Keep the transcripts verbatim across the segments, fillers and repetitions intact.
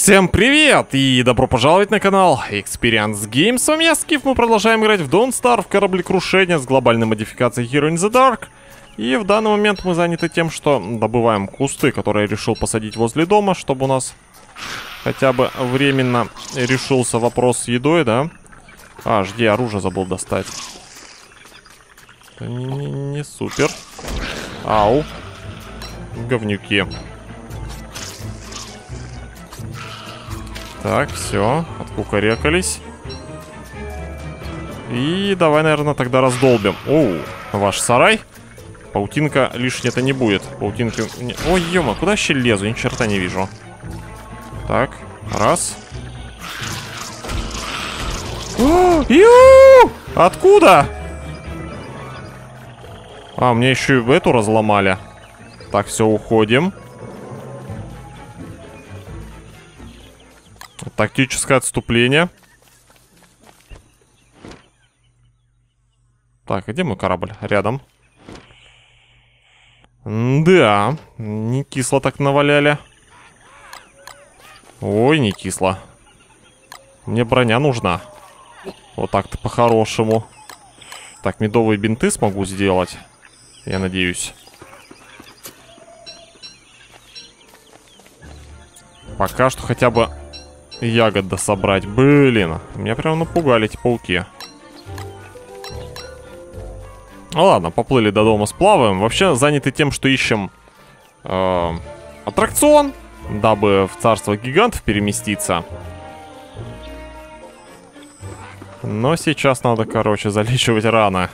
Всем привет и добро пожаловать на канал Experience Games. С вами я, Скиф. Мы продолжаем играть в Don't Starve, в кораблекрушение с глобальной модификацией Hero in the Dark. И в данный момент мы заняты тем, что добываем кусты, которые я решил посадить возле дома, чтобы у нас хотя бы временно решился вопрос с едой, да? А, жди, оружие забыл достать. Это не, не, не супер. Ау. Говнюки. Так, все, откукарекались. И давай, наверное, тогда раздолбим. Оу, ваш сарай. Паутинка лишней-то не будет. Паутинки... Ой, ё-мо, куда вообще лезу? Ни черта не вижу. Так, раз. О, ю! Откуда? А, мне еще и эту разломали. Так, все, уходим. Тактическое отступление. Так, где мой корабль? Рядом. Да, не кисло так наваляли. Ой, не кисло. Мне броня нужна. Вот так-то по-хорошему. Так, медовые бинты смогу сделать. Я надеюсь. Пока что хотя бы ягод дособрать. Блин, меня прям напугали эти пауки. Ну ладно, поплыли до дома, сплаваем. Вообще заняты тем, что ищем э, аттракцион, дабы в царство гигантов переместиться. Но сейчас надо, короче, залечивать раны.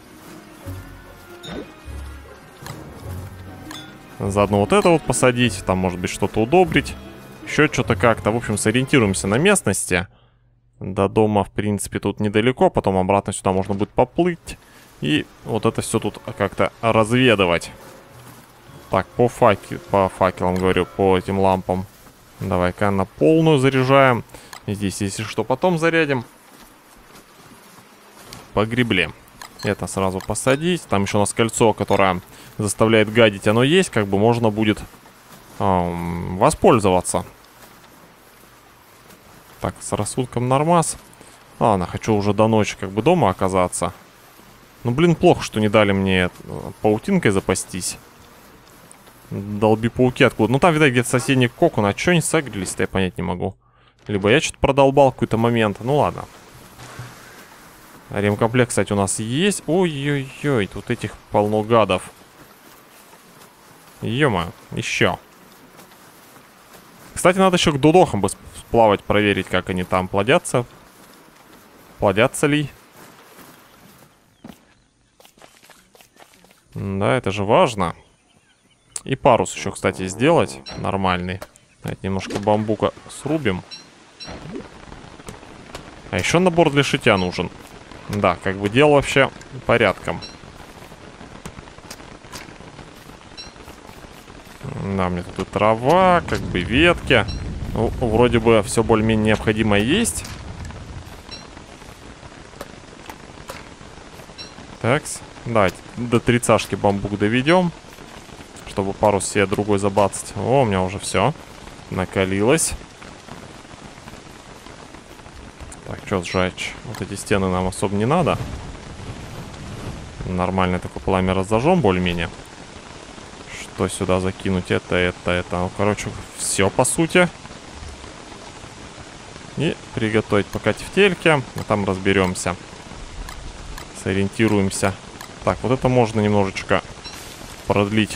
Заодно вот это вот посадить. Там, может быть, что-то удобрить. Еще что-то как-то. В общем, сориентируемся на местности. До дома, в принципе, тут недалеко. Потом обратно сюда можно будет поплыть. И вот это все тут как-то разведывать. Так, по, факе, по факелам, говорю, по этим лампам. Давай-ка на полную заряжаем. Здесь, если что, потом зарядим. Погребли. Это сразу посадить. Там еще у нас кольцо, которое заставляет гадить. Оно есть, как бы можно будет эм, воспользоваться. Так, с рассудком нормас. Ладно, хочу уже до ночи как бы дома оказаться. Ну, блин, плохо, что не дали мне паутинкой запастись. Долби пауки откуда. Ну, там, видать, где-то соседний кокон. А что они сагрились-то, я понять не могу. Либо я что-то продолбал какой-то момент. Ну, ладно. Ремкомплект, кстати, у нас есть. Ой-ой-ой, тут этих полно гадов. Ё-моё, еще. Кстати, надо еще к дудохам бы сплавать, проверить, как они там плодятся. Плодятся ли? Да, это же важно. И парус еще, кстати, сделать нормальный. Давайте немножко бамбука срубим. А еще набор для шитья нужен. Да, как бы дело вообще порядком. Да, мне тут и трава, как бы ветки. Ну, вроде бы все более-менее необходимое есть. Так, давайте до тридцашки бамбук доведем. Чтобы парус себе другой забацать. О, у меня уже все накалилось. Так, что сжечь? Вот эти стены нам особо не надо. Нормально такое пламя разожжем более-менее. Что сюда закинуть? Это, это, это. Ну, короче, все по сути. И приготовить пока тефтельки. А там разберемся. Сориентируемся. Так, вот это можно немножечко продлить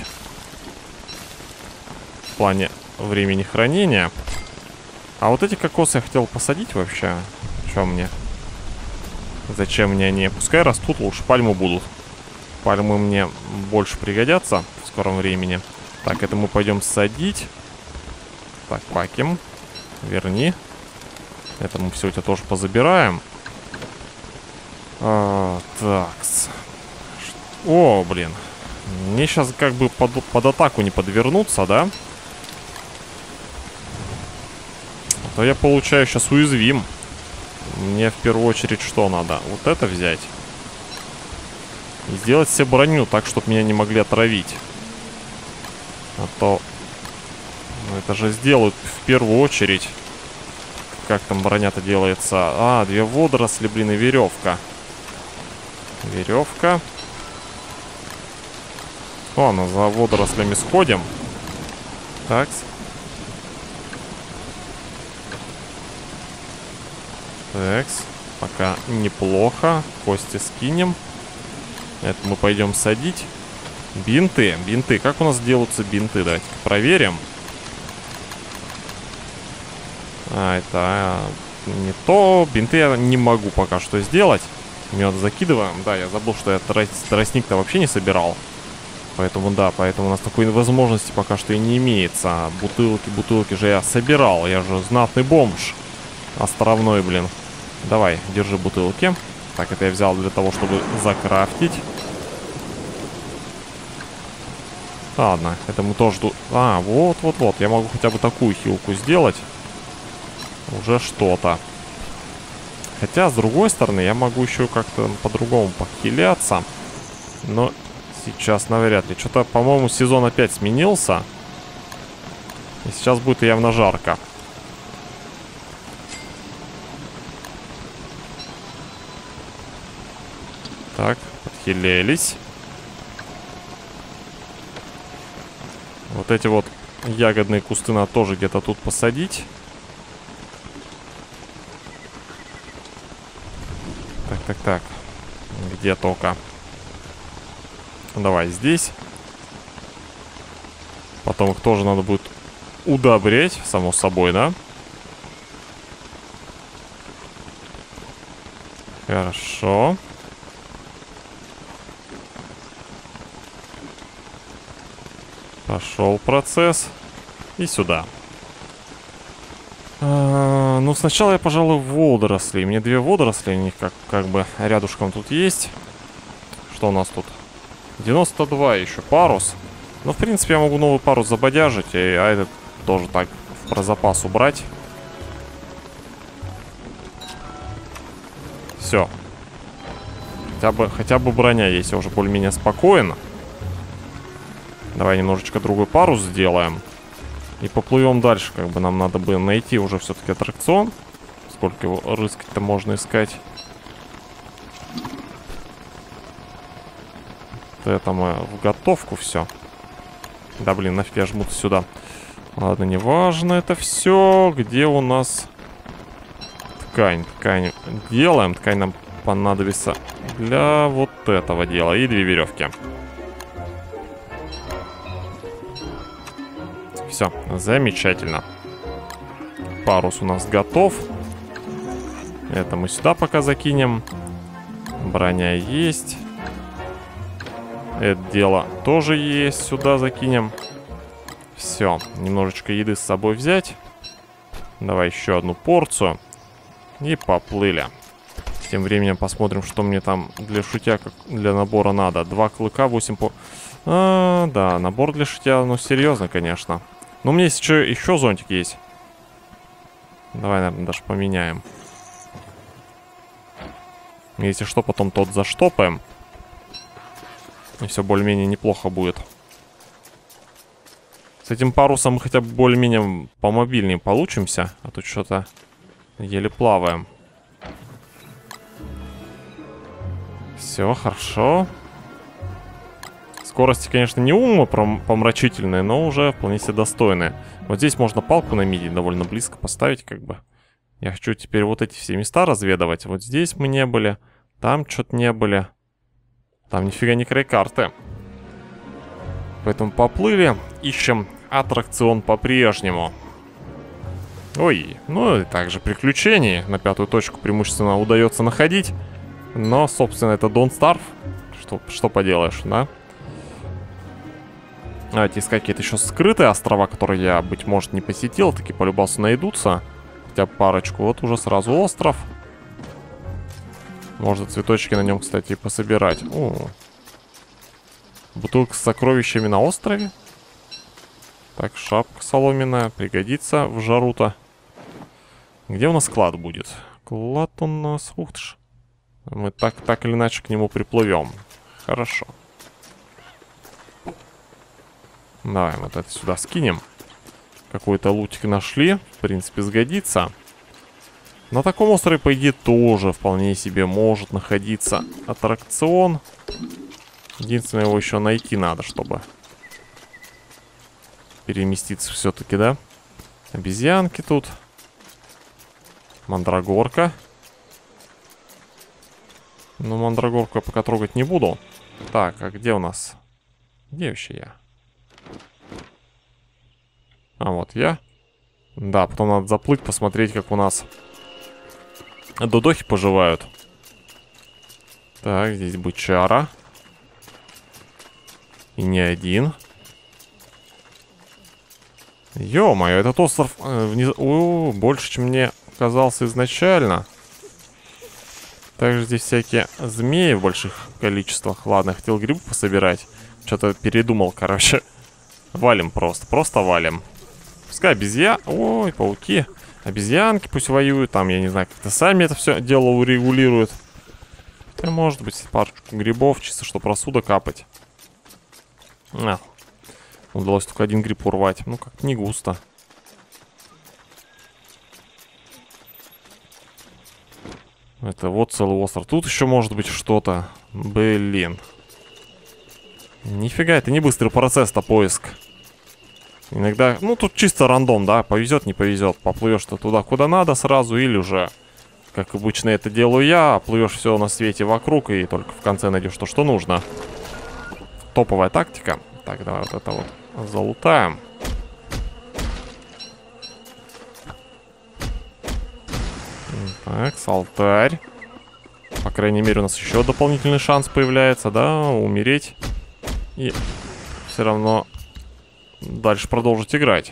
в плане времени хранения. А вот эти кокосы я хотел посадить вообще. Что мне? Зачем мне они? Пускай растут, лучше пальмы будут. Пальмы мне больше пригодятся в скором времени. Так, это мы пойдем садить. Так, пакем. Верни. Это мы все у тебя тоже позабираем. А, такс. О, блин. Мне сейчас как бы под, под атаку не подвернуться, да? А то я получаю сейчас уязвим. Мне в первую очередь что надо? Вот это взять. И сделать себе броню так, чтобы меня не могли отравить. А то... Ну, это же сделают в первую очередь. как там броня-то делается? А, две водоросли, блин, и веревка. Веревка. Ладно, за водорослями сходим. Так. Так. Пока неплохо. Кости скинем. Это мы пойдем садить. Бинты. Бинты. Как у нас делаются бинты? Давайте-ка проверим. А, это а, не то. Бинты я не могу пока что сделать. Мед закидываем. Да, я забыл, что я тростник-то вообще не собирал. Поэтому, да, поэтому у нас такой возможности пока что и не имеется. Бутылки, бутылки же я собирал. Я же знатный бомж. Островной, блин. Давай, держи бутылки. Так, это я взял для того, чтобы закрафтить. Ладно, это мы тоже тут... А, вот-вот-вот. Я могу хотя бы такую хилку сделать. Уже что-то. Хотя, с другой стороны, я могу еще как-то по-другому похиляться. Но сейчас навряд ли. Что-то, по-моему, сезон опять сменился. И сейчас будет явно жарко. Так, подхилелись. Вот эти вот ягодные кусты надо тоже где-то тут посадить. Так, так, так. Где только? Давай здесь. Потом их тоже надо будет удобрять, само собой, да? Хорошо. Пошел процесс. И сюда. А, ну, сначала я, пожалуй, водоросли. Мне две водоросли, у них как, как бы рядышком тут есть. Что у нас тут? девяносто два еще парус. Ну, в принципе, я могу новый парус забодяжить, и, а этот тоже так про запас убрать. Все. Хотя бы, хотя бы броня есть, я уже более-менее спокойно. Давай немножечко другой парус сделаем. И поплывем дальше. Как бы нам надо бы найти уже все-таки аттракцион. Сколько его рыскать-то можно искать. Это мы в готовку все. Да блин, нафиг я жму-то сюда. Ладно, неважно это все. Где у нас ткань? Ткань делаем. Ткань нам понадобится для вот этого дела. И две веревки. Все, замечательно. Парус у нас готов. Это мы сюда пока закинем. Броня есть. Это дело тоже есть. Сюда закинем. Все, немножечко еды с собой взять. Давай еще одну порцию. И поплыли. Тем временем посмотрим, что мне там для шутя, для набора надо. Два клыка, восемь по... А, да, набор для шутя, ну серьезно, конечно. Но у меня есть еще, еще зонтик есть. Давай, наверное, даже поменяем. Если что, потом тот заштопаем. И все более-менее неплохо будет. С этим парусом мы хотя бы более-менее помобильнее получимся. А тут что-то еле плаваем. Все, хорошо. Скорости, конечно, не ума помрачительные, но уже вполне себе достойные. Вот здесь можно палку на миди довольно близко поставить, как бы. Я хочу теперь вот эти все места разведывать. Вот здесь мы не были, там что-то не были. Там нифига не край карты. Поэтому поплыли, ищем аттракцион по-прежнему. Ой, ну и также приключений. На пятую точку преимущественно удается находить. Но, собственно, это Don't Starve. Что, что поделаешь, да? Давайте искать какие-то еще скрытые острова, которые я, быть может, не посетил. Таки полюбался найдутся. Хотя бы парочку. Вот уже сразу остров. Можно цветочки на нем, кстати, и пособирать. О. Бутылка с сокровищами на острове. Так, шапка соломенная. Пригодится в жару-то. Где у нас клад будет? Клад у нас... Ух ты ж. Мы так, так или иначе к нему приплывем. Хорошо. Давай вот это сюда скинем. Какой-то лутик нашли. В принципе, сгодится. На таком острове, по идее, тоже вполне себе может находиться аттракцион. Единственное, его еще найти надо, чтобы переместиться все-таки, да? Обезьянки тут. Мандрагорка. Ну, мандрагорку я пока трогать не буду. Так, а где у нас? Где вообще я? А, вот я. Да, потом надо заплыть, посмотреть, как у нас додохи поживают. Так, здесь бычара. И не один. Ё-моё, этот остров э, вниз... О, больше, чем мне казался изначально. Также здесь всякие змеи в больших количествах. Ладно, хотел грибы пособирать. Что-то передумал, короче. Валим просто, просто валим. Пускай обезьян... Ой, пауки. Обезьянки пусть воюют. Там, я не знаю, как-то сами это все дело урегулируют. Хотя, может быть, парочку грибов, чисто чтобы рассудок капать. А, удалось только один гриб урвать. Ну, как-то не густо. Это вот целый остров. Тут еще может быть что-то. Блин. Нифига, это не быстрый процесс-то поиск. Иногда, ну тут чисто рандом, да. Повезет, не повезет. Поплывешь-то туда, куда надо сразу. Или уже, как обычно это делаю я, плывешь все на свете вокруг и только в конце найдешь то, что нужно. Топовая тактика. Так, давай вот это вот залутаем. Так, алтарь. По крайней мере, у нас еще дополнительный шанс появляется, да, умереть. И все равно дальше продолжить играть.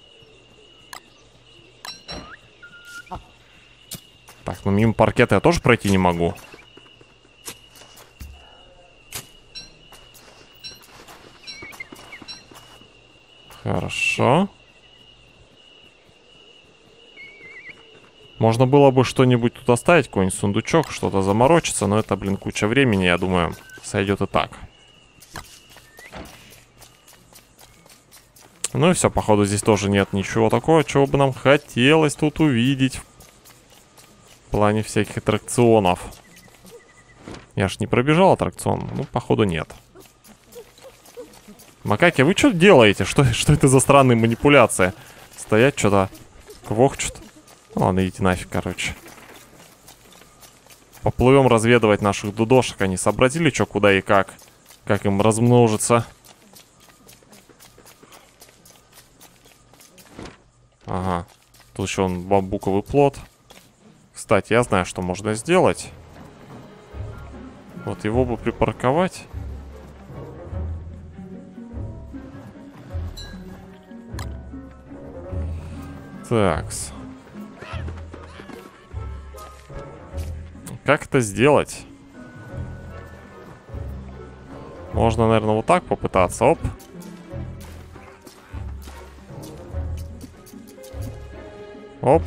Так, ну мимо паркета я тоже пройти не могу. Хорошо. Можно было бы что-нибудь тут оставить, какой-нибудь сундучок, что-то заморочиться, но это, блин, куча времени, я думаю, сойдет и так. Ну и все, походу, здесь тоже нет ничего такого, чего бы нам хотелось тут увидеть. В плане всяких аттракционов. Я ж не пробежал аттракцион, ну, походу, нет. Макаки, вы что делаете? Что, что это за странные манипуляции? Стоять что-то, квохчут. Ладно, идите нафиг, короче. Поплывем разведывать наших дудошек. Они сообразили, что, куда и как. Как им размножиться. Ага. Тут еще он бамбуковый плод. Кстати, я знаю, что можно сделать. Вот его бы припарковать. Такс. Как это сделать? Можно, наверное, вот так попытаться. Оп. Оп.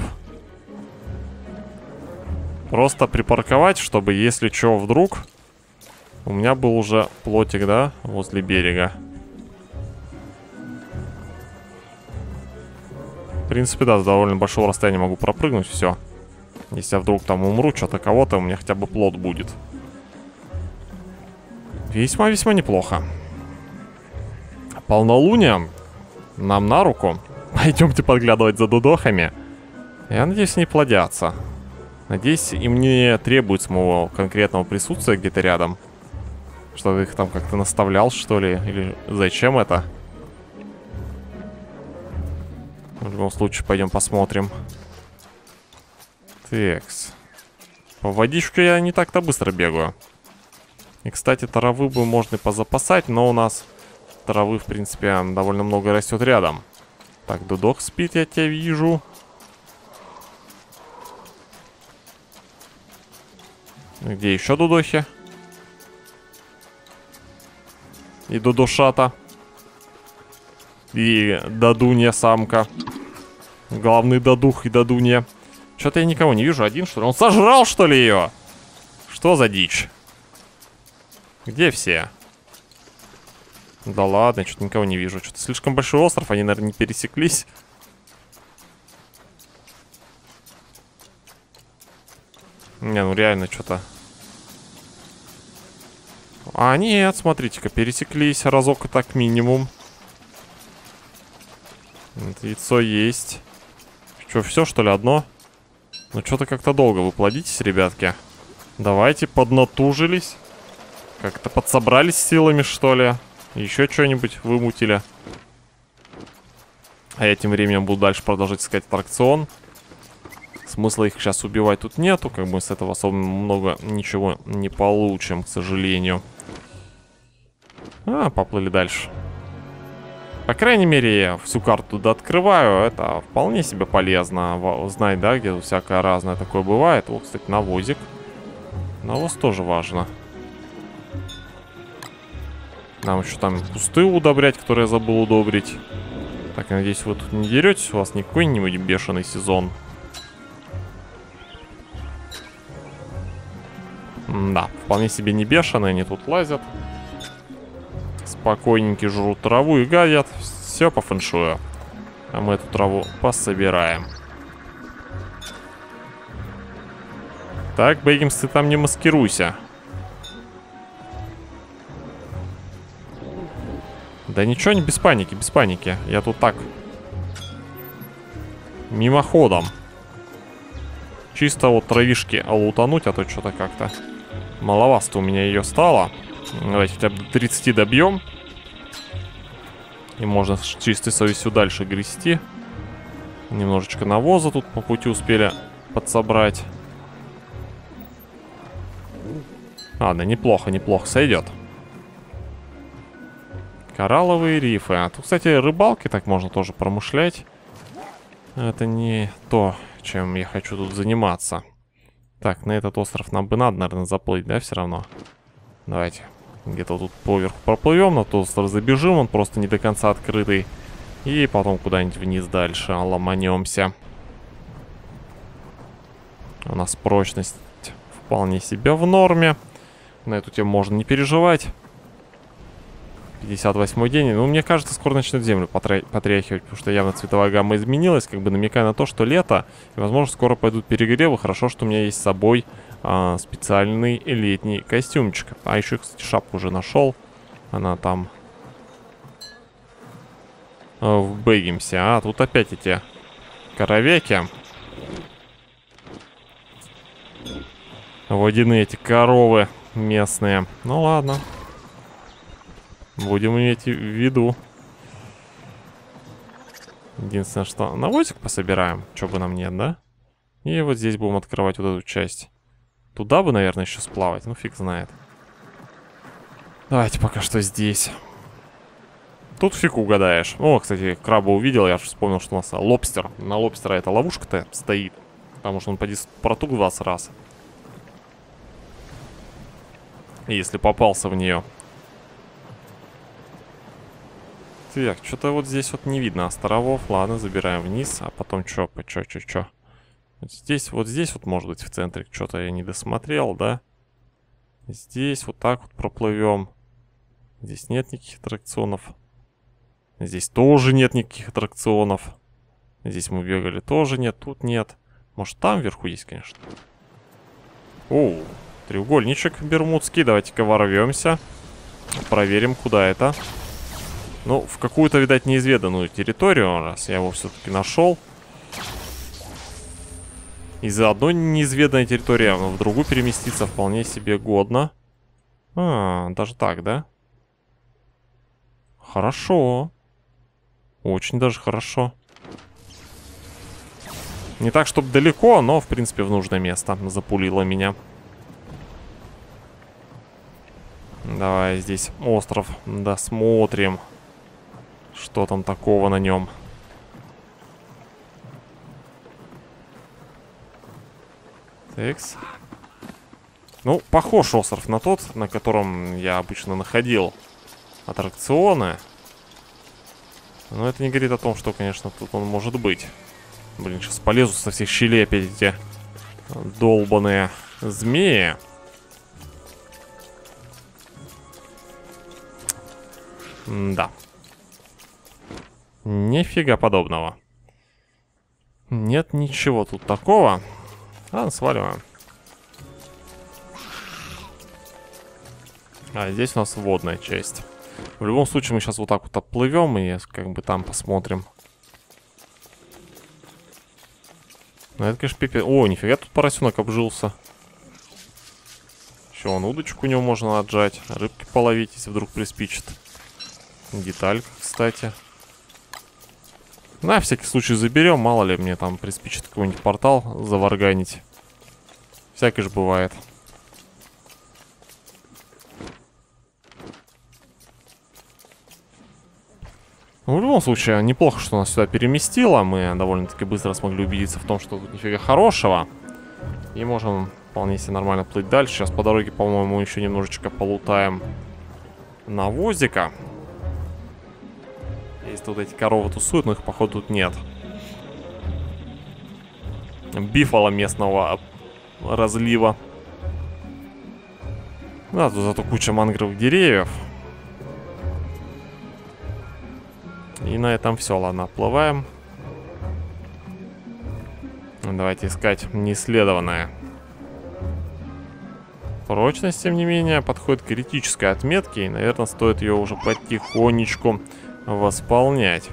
Просто припарковать, чтобы, если что, вдруг у меня был уже плотик, да, возле берега. В принципе, да, с довольно большого расстояния могу пропрыгнуть, все. Если я вдруг там умру, что-то кого-то, у меня хотя бы плот будет. Весьма-весьма неплохо. Полнолуние нам на руку. Пойдемте подглядывать за дудохами. Я надеюсь, они плодятся. Надеюсь, им не требуется моего конкретного присутствия где-то рядом. Что-то их там как-то наставлял, что ли? Или зачем это? В любом случае, пойдем посмотрим. Текс. По водичке я не так-то быстро бегаю. И, кстати, травы бы можно и позапасать, но у нас травы, в принципе, довольно много растет рядом. Так, дудок спит, я тебя вижу. Где еще дудохи? И дудошата. И дадунья самка. Главный дадух и дадунья. Что-то я никого не вижу. Один, что ли? Он сожрал, что ли, ее? Что за дичь? Где все? Да ладно, что-то никого не вижу. Что-то слишком большой остров, они, наверное, не пересеклись. Не, ну реально что-то. А, нет, смотрите-ка, пересеклись разок и так минимум. Вот, яйцо есть. Что, все, что ли, одно? Ну, что-то как-то долго вы плодитесь, ребятки. Давайте, поднатужились. Как-то подсобрались силами, что ли. Еще что-нибудь вымутили. А я тем временем буду дальше продолжать искать аттракцион. Смысла их сейчас убивать тут нету. Как бы с этого особо много ничего не получим, к сожалению. А, поплыли дальше. По крайней мере, я всю карту туда открываю. Это вполне себе полезно знать, да, где всякое разное такое бывает. Вот, кстати, навозик. Навоз тоже важно. Нам еще там кусты удобрять, которые я забыл удобрить. Так, я надеюсь, вы тут не деретесь. У вас не какой-нибудь бешеный сезон. Да, вполне себе не бешеные. Они тут лазят. Спокойненько жрут траву и гадят. Все по фэншую. А мы эту траву пособираем. Так, Бэггимс, ты там не маскируйся. Да ничего, не без паники, без паники. Я тут так мимоходом. Чисто вот травишки лутануть, а то что-то как-то маловато у меня ее стало. Давайте хотя бы до тридцати добьем. И можно с чистой совестью дальше грести. Немножечко навоза тут по пути успели подсобрать. Ладно, неплохо, неплохо сойдет. Коралловые рифы. А тут, кстати, рыбалки так можно тоже промышлять. Это не то, чем я хочу тут заниматься. Так, на этот остров нам бы надо, наверное, заплыть, да, все равно? Давайте. Где-то тут поверху проплывем, на тот остров забежим, он просто не до конца открытый. И потом куда-нибудь вниз дальше ломанемся. У нас прочность вполне себе в норме. На эту тему можно не переживать. пятьдесят восьмой день. Ну, мне кажется, скоро начнет землю потря потряхивать, потому что явно цветовая гамма изменилась, как бы намекая на то, что лето, и, возможно, скоро пойдут перегревы. Хорошо, что у меня есть с собой а, специальный летний костюмчик. А еще, кстати, шапку уже нашел. Она там а, в Бэггимсе. А, тут опять эти коровяки. Водяные эти коровы местные. Ну, ладно. Будем иметь в виду. Единственное, что навозик пособираем. Чё бы нам нет, да? И вот здесь будем открывать вот эту часть. Туда бы, наверное, еще сплавать. Ну, фиг знает. Давайте пока что здесь. Тут фиг угадаешь. О, кстати, краба увидел. Я же вспомнил, что у нас лобстер. На лобстера эта ловушка-то стоит. Потому что он поди протук двадцать раз. Если попался в нее. Так, что-то вот здесь вот не видно островов. Ладно, забираем вниз. А потом что, чё, чё, чё. Вот здесь, вот здесь вот, может быть, в центре что-то я не досмотрел, да? Здесь вот так вот проплывем. Здесь нет никаких аттракционов. Здесь тоже нет никаких аттракционов. Здесь мы бегали, тоже нет, тут нет. Может, там вверху есть, конечно. Оу, треугольничек бермудский. Давайте-ка ворвемся. Проверим, куда это. Ну, в какую-то, видать, неизведанную территорию, раз я его все-таки нашел. Из одной неизведанной территории в другую переместиться вполне себе годно. А, даже так, да? Хорошо. Очень даже хорошо. Не так, чтобы далеко, но, в принципе, в нужное место запулило меня. Давай здесь остров досмотрим. Что там такого на нем? Текс. Ну, похож остров на тот, на котором я обычно находил аттракционы. Но это не говорит о том, что, конечно, тут он может быть. Блин, сейчас полезу со всех щелей опять эти долбаные змеи. Да. Нифига подобного. Нет ничего тут такого. Ладно, сваливаем. А здесь у нас водная часть. В любом случае мы сейчас вот так вот оплывем и как бы там посмотрим. Ну это, конечно, пипец. О, нифига тут поросенок обжился. Еще вон удочку у него можно отжать. Рыбки половить, если вдруг приспичит. Деталька, кстати. На всякий случай заберем. Мало ли мне там приспичит какой-нибудь портал заварганить. Всякое же бывает. Ну, в любом случае, неплохо, что нас сюда переместило. Мы довольно-таки быстро смогли убедиться в том, что тут нифига хорошего. И можем вполне себе нормально плыть дальше. Сейчас по дороге, по-моему, еще немножечко полутаем навозика. Есть вот эти коровы тусуют, но их, походу, тут нет. Бифала местного разлива. Да, тут зато куча мангровых деревьев. И на этом все, ладно, оплываем. Давайте искать неисследованное. Прочность, тем не менее, подходит к критической отметке. И, наверное, стоит ее уже потихонечку восполнять.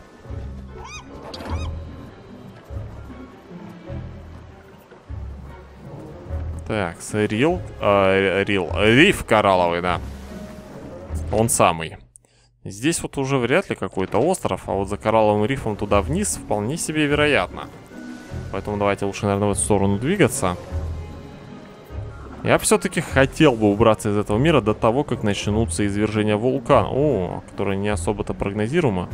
Так, рил, э, рил, риф коралловый, да. Он самый. Здесь вот уже вряд ли какой-то остров, а вот за коралловым рифом туда вниз вполне себе вероятно. Поэтому давайте лучше, наверное, в эту сторону двигаться. Я все-таки хотел бы убраться из этого мира до того, как начнутся извержения вулкана. О, которые не особо-то прогнозируемы.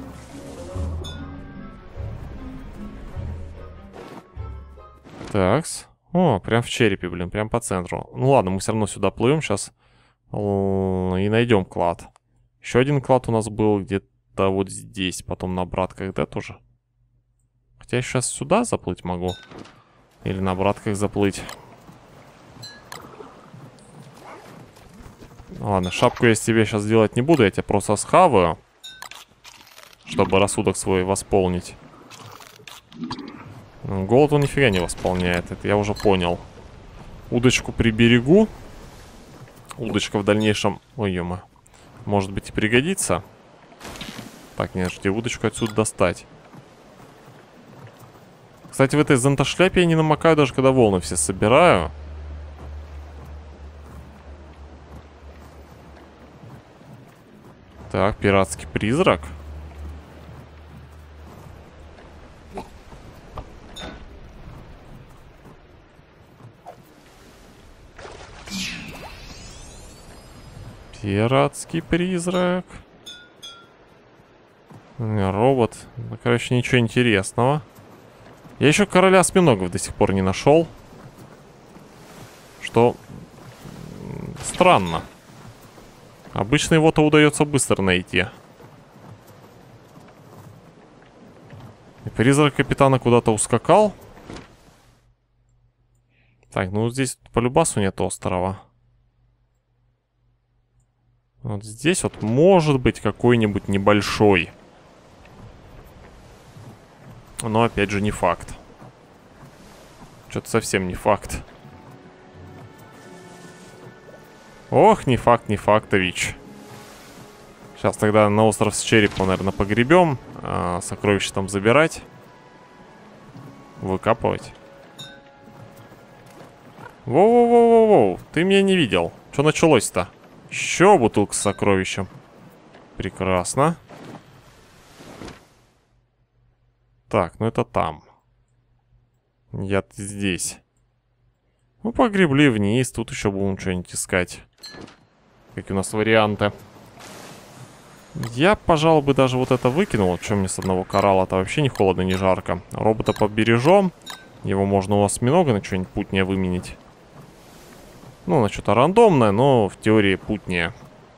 Такс. О, прям в черепе, блин, прям по центру. Ну ладно, мы все равно сюда плывем сейчас и найдем клад. Еще один клад у нас был где-то вот здесь, потом на обратках, да, тоже? Хотя я сейчас сюда заплыть могу. Или на обратках заплыть. Ладно, шапку я себе сейчас делать не буду, я тебя просто схаваю. Чтобы рассудок свой восполнить. Голод он нифига не восполняет, это я уже понял. Удочку приберегу. Удочка в дальнейшем... Ой, ё-моё. Может быть и пригодится. Так, нет, жди, удочку отсюда достать. Кстати, в этой зонтошляпе я не намокаю, даже когда волны все собираю. Так, пиратский призрак. Пиратский призрак. Робот. Ну, короче, ничего интересного. Я еще короля осьминогов до сих пор не нашел. Что странно. Обычно его-то удается быстро найти. И призрак капитана куда-то ускакал. Так, ну здесь по любасу нет острова. Вот здесь вот может быть какой-нибудь небольшой. Но опять же не факт. Что-то совсем не факт. Ох, не факт, не фактович. Сейчас тогда на остров с черепом, наверное, погребем. А, сокровища там забирать. Выкапывать. Воу-воу-воу-воу, ты меня не видел. Что началось-то? Еще бутылка с сокровищем. Прекрасно. Так, ну это там. Я здесь. Ну, погребли вниз. Тут еще будем что-нибудь искать. Какие у нас варианты. Я, пожалуй, бы даже вот это выкинул. Чем мне с одного коралла-то вообще не холодно, не жарко. Робота побережем. Его можно у осьминога на что-нибудь путнее выменить. Ну, на что-то рандомное, но в теории путнее.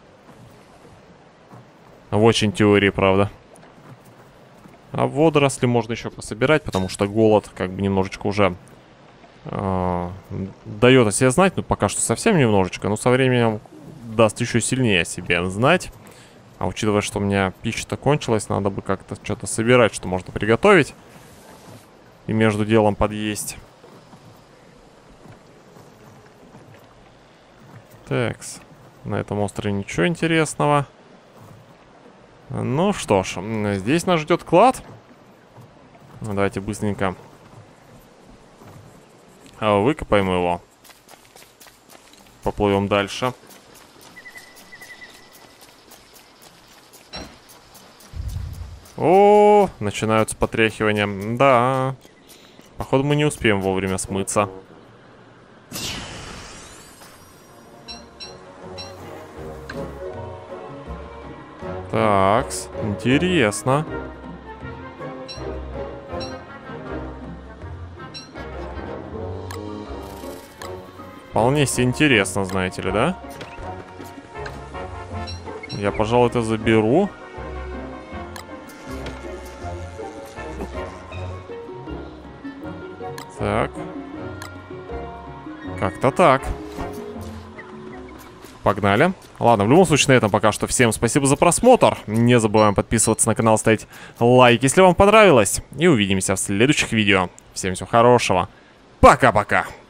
В очень теории, правда. А водоросли можно еще пособирать, потому что голод как бы немножечко уже э, дает о себе знать. Ну, пока что совсем немножечко, но со временем даст еще сильнее о себе знать. А учитывая, что у меня пища-то кончилась, надо бы как-то что-то собирать, что можно приготовить. И между делом подъесть. Такс. На этом острове ничего интересного. Ну что ж, здесь нас ждет клад. Давайте быстренько выкопаем его. Поплывем дальше. О, начинаются потряхивания. Да. Походу мы не успеем вовремя смыться. Такс, интересно. Вполне себе интересно, знаете ли, да? Я, пожалуй, это заберу. Так. Как-то так. Погнали. Ладно, в любом случае, на этом пока что всем спасибо за просмотр. Не забываем подписываться на канал, ставить лайк, если вам понравилось. И увидимся в следующих видео. Всем всего хорошего. Пока-пока.